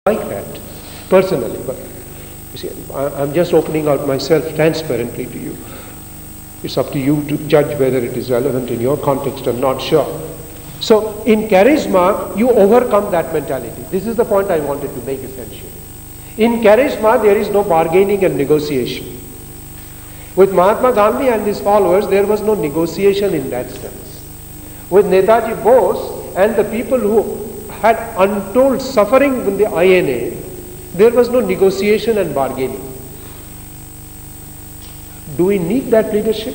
like that, personally. But you see, I'm just opening out myself transparently to you. It's up to you to judge whether it is relevant in your context. I'm not sure. So in charisma, you overcome that mentality. This is the point I wanted to make essentially. In charisma, there is no bargaining and negotiation. With Mahatma Gandhi and his followers, there was no negotiation in that sense. With Netaji Bose and the people who had untold suffering in the INA, there was no negotiation and bargaining. Do we need that leadership?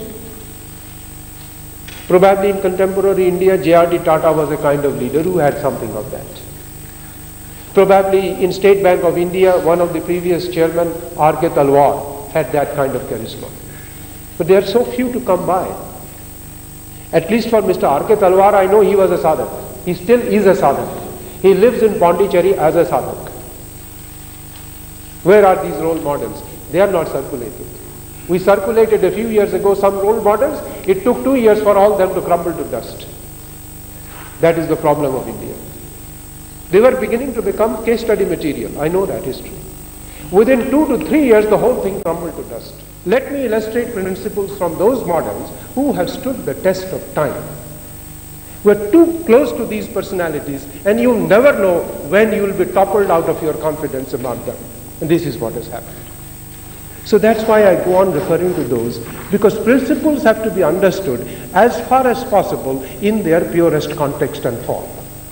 Probably in contemporary India, J.R.D. Tata was a kind of leader who had something of that. Probably in State Bank of India, one of the previous chairmen, R.K. Talwar, had that kind of charisma. But there are so few to come by. At least for Mr. R.K. Talwar, I know he was a sadhak. He still is a sadhak. He lives in Pondicherry as a sadhak. Where are these role models? They are not circulated. We circulated a few years ago some role models. It took 2 years for all them to crumble to dust. That is the problem of India. They were beginning to become case study material. I know that is true. Within 2 to 3 years, the whole thing crumbled to dust. Let me illustrate principles from those models who have stood the test of time. We're too close to these personalities, and you never know when you will be toppled out of your confidence about them. And this is what has happened. So that's why I go on referring to those, because principles have to be understood as far as possible in their purest context and form.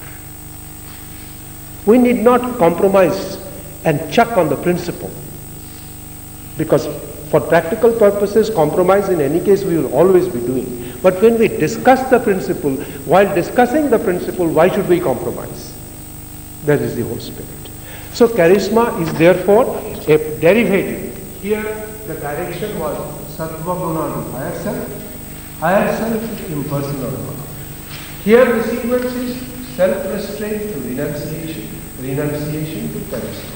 We need not compromise and chuck on the principle, because for practical purposes, compromise in any case we will always be doing. But when we discuss the principle, while discussing the principle, why should we compromise? That is the whole spirit. So charisma is therefore a derivative. Here the direction was sattva guna, higher self, impersonal guna. Here the sequence is self-restraint to renunciation, renunciation to charisma.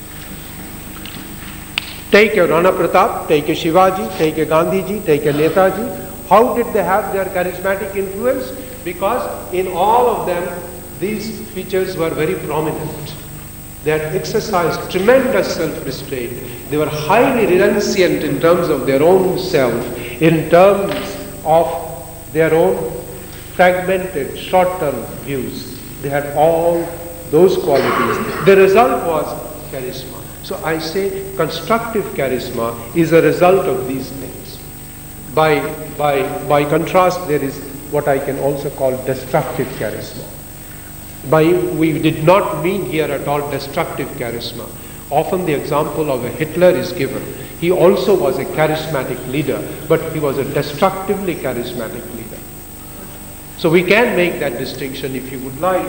Take a Rana Pratap, take a Shivaji, take a Gandhiji, take a Netaji. How did they have their charismatic influence? Because in all of them, these features were very prominent. They had exercised tremendous self-restraint. They were highly renunciant in terms of their own self, in terms of their own fragmented, short-term views. They had all those qualities. The result was charisma. So I say constructive charisma is a result of these things. By contrast, there is what I can also call destructive charisma. We did not mean here at all destructive charisma. Often the example of a Hitler is given. He also was a charismatic leader, but he was a destructively charismatic leader. So we can make that distinction if you would like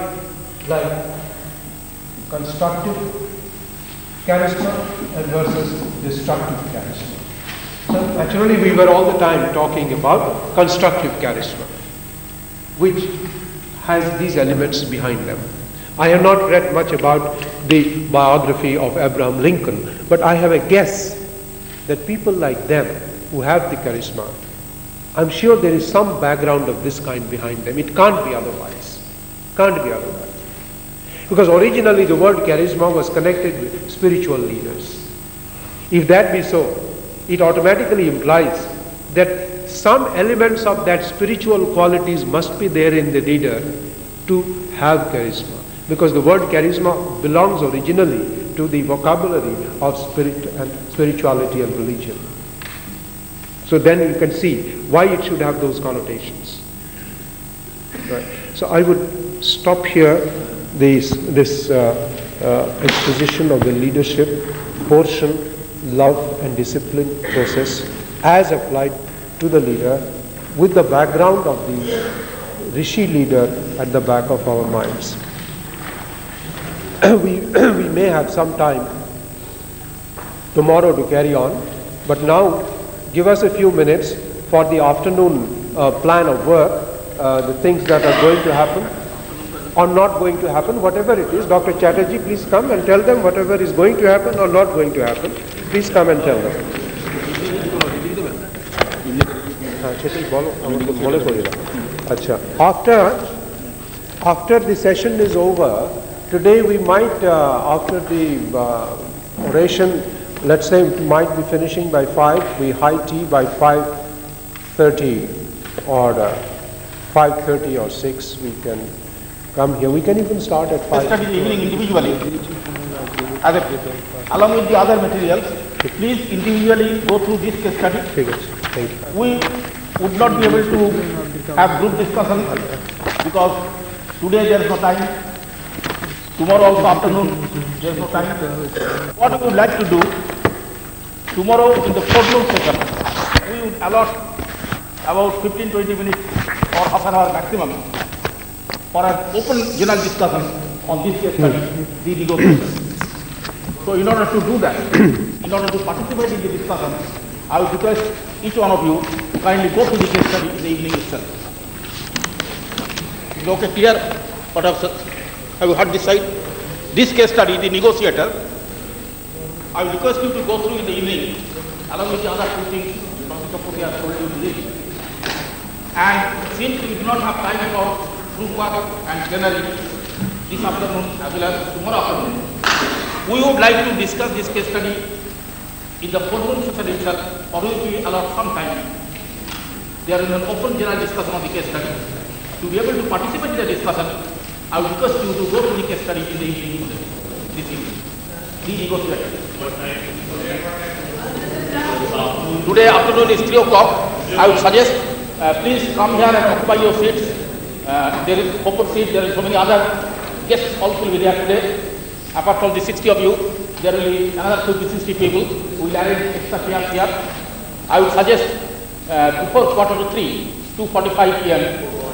constructive charisma and versus destructive charisma. So naturally we were all the time talking about constructive charisma, which has these elements behind them. I have not read much about the biography of Abraham Lincoln, but I have a guess that people like them who have the charisma, I'm sure there is some background of this kind behind them. It can't be otherwise. Can't be otherwise. Because originally the word charisma was connected with spiritual leaders. If that be so, it automatically implies that some elements of that spiritual qualities must be there in the leader to have charisma. Because the word charisma belongs originally to the vocabulary of spirit and spirituality and religion. So then you can see why it should have those connotations. Right. So I would stop here this exposition of the leadership portion, love and discipline process as applied to the leader, with the background of the Rishi leader at the back of our minds. We may have some time tomorrow to carry on, but now give us a few minutes for the afternoon plan of work, the things that are going to happen or not going to happen, whatever it is. Dr. Chatterjee, please come and tell them whatever is going to happen or not going to happen. Please come and tell them. After the session is over, Today we might, after the oration, let's say we might be finishing by 5, we high tea by 5:30 or 5:30 or 6, we can come here. We can even start at 5. Study the evening individually. Along with the other materials, please individually go through this case study. Thank you. We would not be able to have group discussion because today there is no time. Tomorrow also afternoon there is no time. What we would like to do, tomorrow in the fourth session, we would allot about 15-20 minutes or half an hour maximum for an open general discussion on this case study, the negotiation. So in order to do that, in order to participate in the discussion, I would request each one of you to kindly go to the case study in the evening itself. Is it okay, clear? What have you heard this side? This case study, the negotiator, I will request you to go through in the evening along with the other two things Dr. Kapoor has told you to read. And since we do not have time for group work and plenary this afternoon as well as tomorrow afternoon, we would like to discuss this case study in the fourth session itself, for which we allot some time. There is an open general discussion of the case study. To be able to participate in the discussion, I would request you to go to the case study in the evening, this evening. The negotiator. Today afternoon is 3 o'clock. I would suggest please come here and occupy your seats. There is open seat. There is so many other guests also will be there today. Apart from the 60 of you, there will be another 50-60 people who will arrange extra chairs here. I would suggest before 2:45, 2:45 p.m.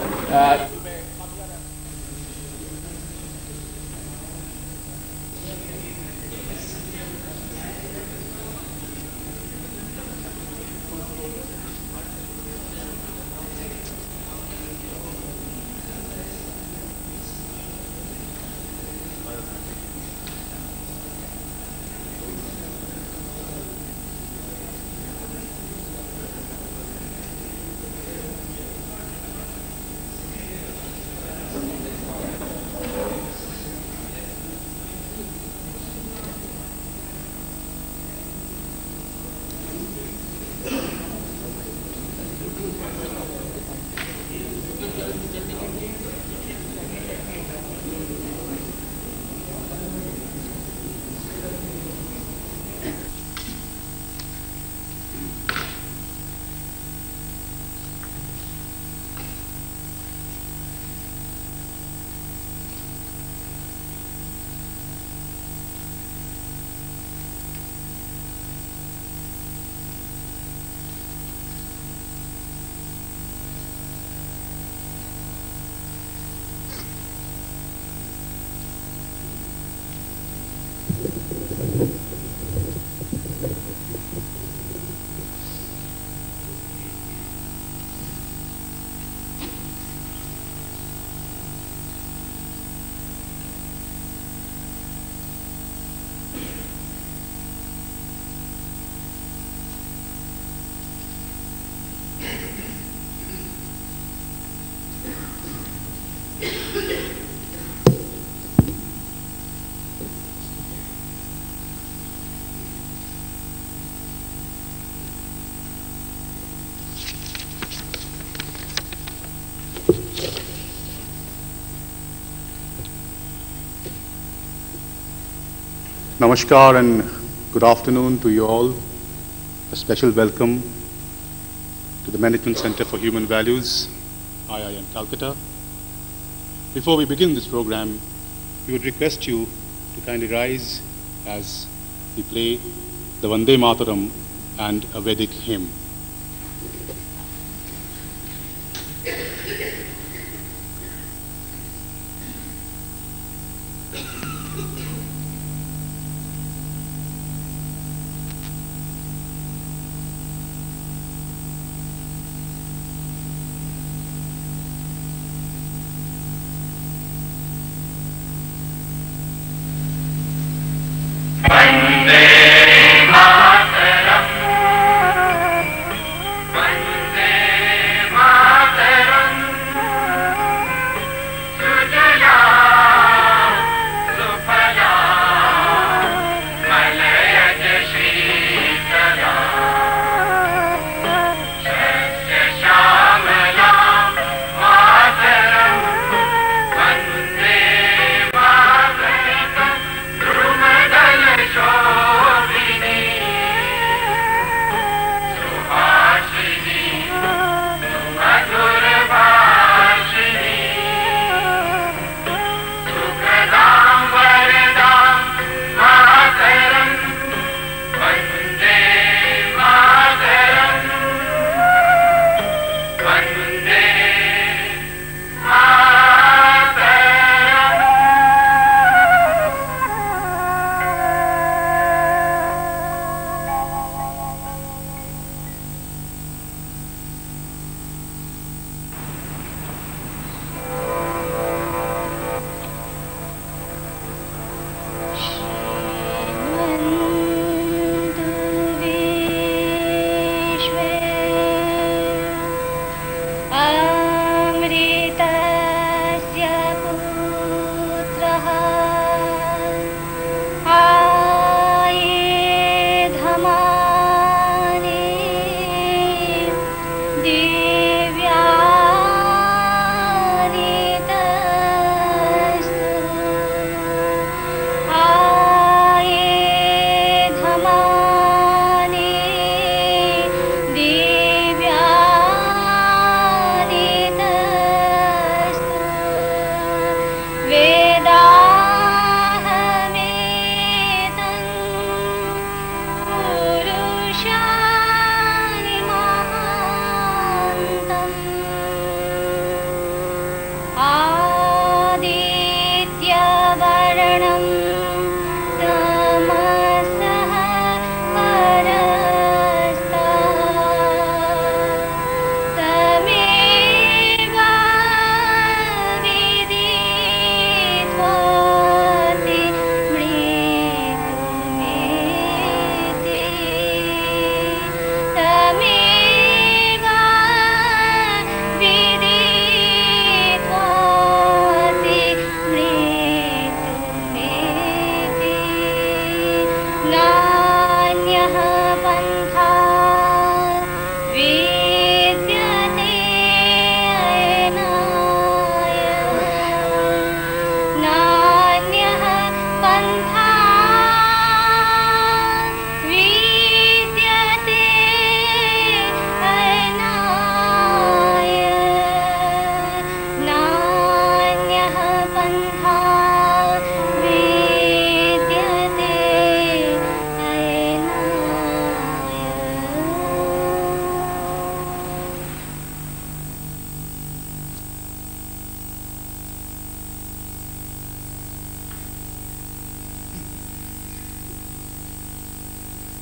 Namaskar and good afternoon to you all. A special welcome to the Management Center for Human Values, IIM Calcutta. Before we begin this program, we would request you to kindly rise as we play the Vande Mataram and a Vedic hymn.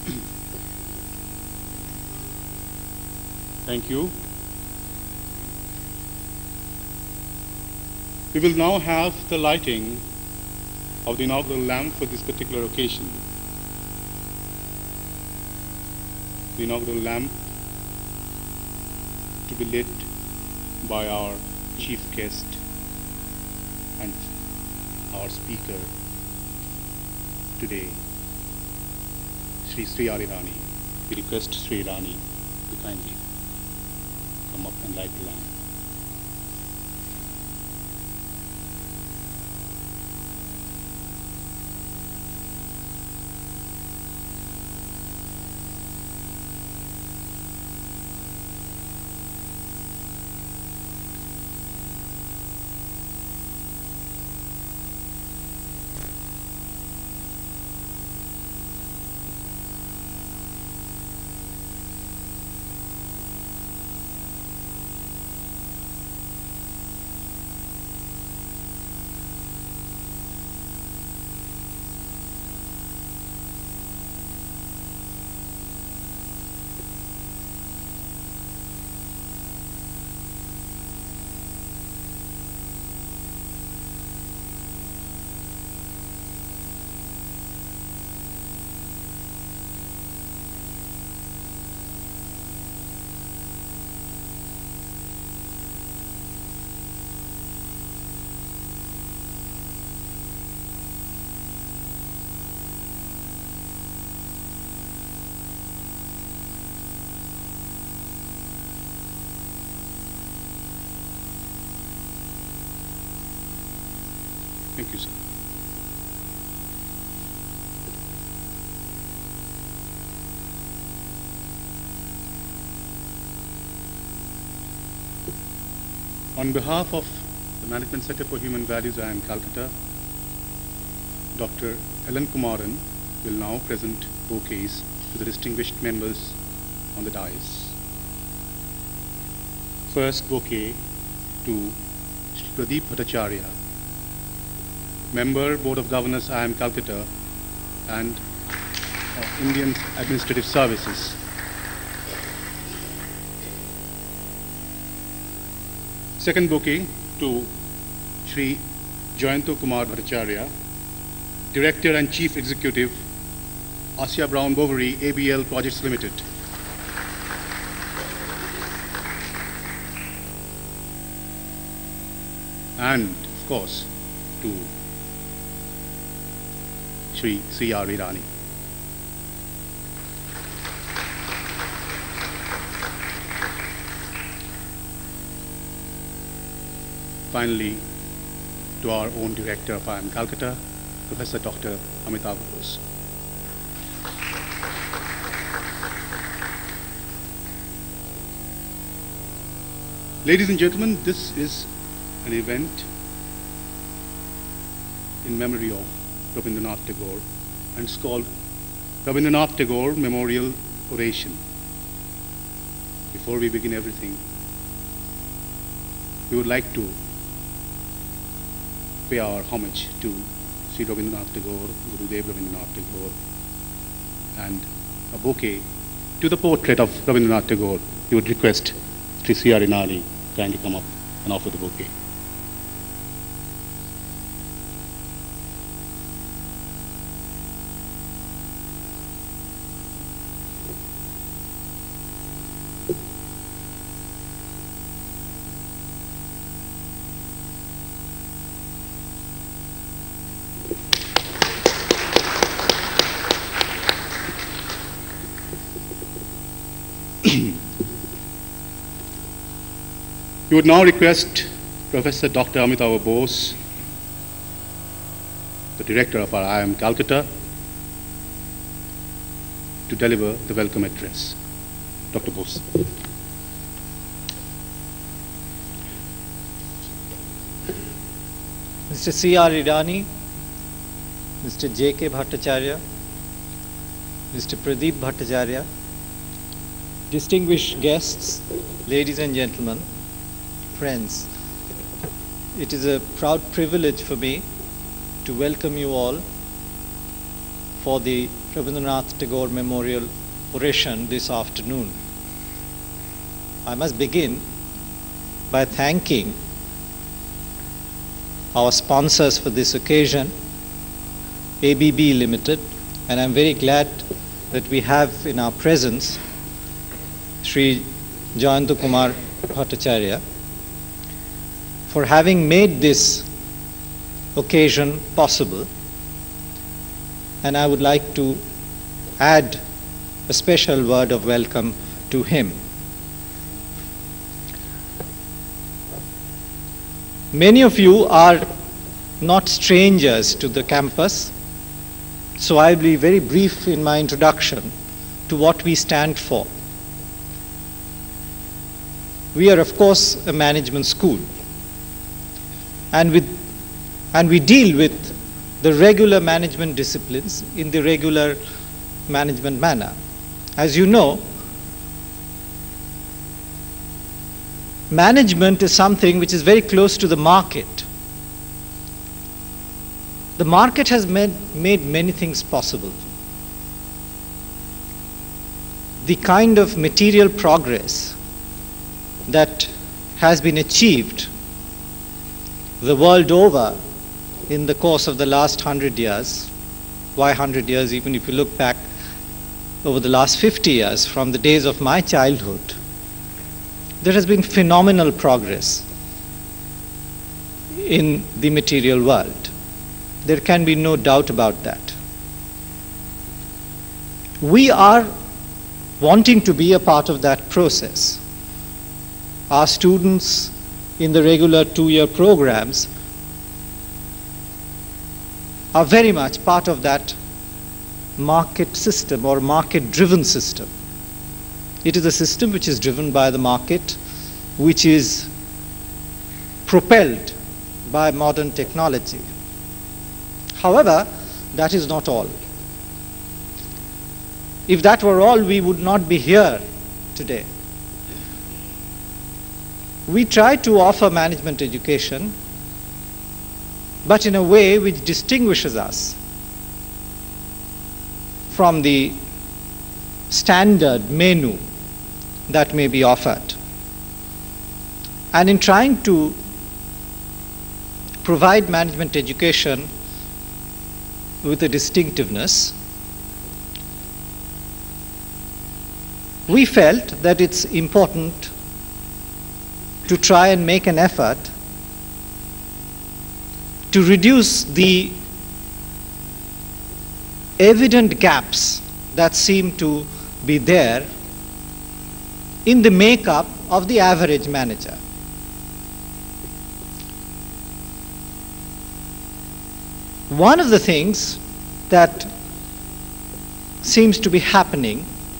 Thank you. We will now have the lighting of the inaugural lamp for this particular occasion. The inaugural lamp to be lit by our chief guest and our speaker today, Sri Arirani. We request Sri Irani to kindly come up and light the lamp. Thank you, sir. On behalf of the Management Center for Human Values, IIM Calcutta, Dr. Ellen Kumaran will now present bouquets to the distinguished members on the dais. First bouquet to Shri Pradeep Bhattacharya, Member, Board of Governors, IIM Calcutta, and Indian Administrative Services. Second bouquet to Shri Jayanto Kumar Bhattacharya, Director and Chief Executive, Assia Brown Bovary ABL Projects Limited. And, of course, to Sri C.R. Irani. Finally, to our own Director of IIM Calcutta, Professor Dr. Amitabh Bose. Ladies and gentlemen, this is an event in memory of Rabindranath Tagore, and it's called Rabindranath Tagore Memorial Oration. Before we begin everything, we would like to pay our homage to Sri Rabindranath Tagore, Gurudev Rabindranath Tagore, and a bouquet to the portrait of Rabindranath Tagore. We would request Sri C.R. Irani kindly come up and offer the bouquet. We would now request Professor Dr. Amitabh Bose, the Director of our IIM Calcutta, to deliver the welcome address. Dr. Bose. Mr. C.R. Irani, Mr. J.K. Bhattacharya, Mr. Pradeep Bhattacharya, distinguished guests, ladies and gentlemen, friends, it is a proud privilege for me to welcome you all for the Rabindranath Tagore Memorial oration this afternoon. I must begin by thanking our sponsors for this occasion, ABB Limited, and I'm very glad that we have in our presence Sri Jayanta Kumar Bhattacharya for having made this occasion possible. And I would like to add a special word of welcome to him. Many of you are not strangers to the campus, so I'll be very brief in my introduction to what we stand for. We are, of course, a management school, and we deal with the regular management disciplines in the regular management manner. As you know, management is something which is very close to the market. The market has made many things possible. The kind of material progress that has been achieved the world over in the course of the last 100 years, why 100 years, even if you look back over the last 50 years, from the days of my childhood, there has been phenomenal progress in the material world. There can be no doubt about that. We are wanting to be a part of that process. Our students in the regular 2-year programs are very much part of that market system or market-driven system. It is a system which is driven by the market, which is propelled by modern technology. However, that is not all. If that were all, we would not be here today. We try to offer management education, but in a way which distinguishes us from the standard menu that may be offered. And in trying to provide management education with a distinctiveness, we felt that it's important to try and make an effort to reduce the evident gaps that seem to be there in the makeup of the average manager. One of the things that seems to be happening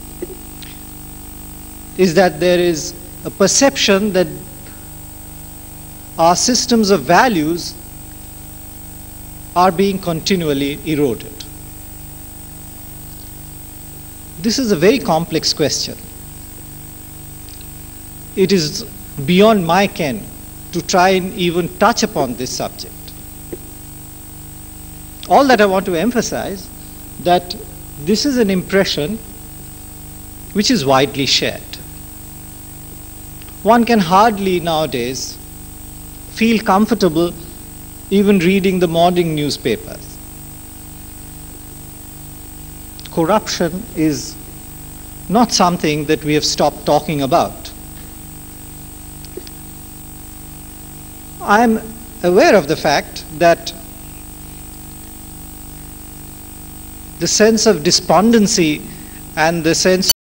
is that there is a perception that our systems of values are being continually eroded. This is a very complex question. It is beyond my ken to try and even touch upon this subject. All that I want to emphasize that this is an impression which is widely shared. One can hardly nowadays feel comfortable even reading the morning newspapers. Corruption is not something that we have stopped talking about. I am aware of the fact that the sense of despondency and the sense